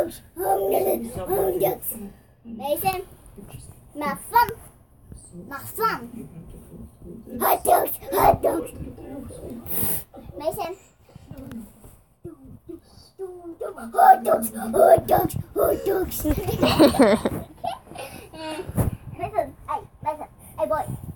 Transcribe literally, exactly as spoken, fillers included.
dogs, hot dogs. Mason, my fun, my fun. Hot dogs, hot dogs. Mason. Hot dogs, hot dogs, hot dogs. Listen, hey, listen, hey boy.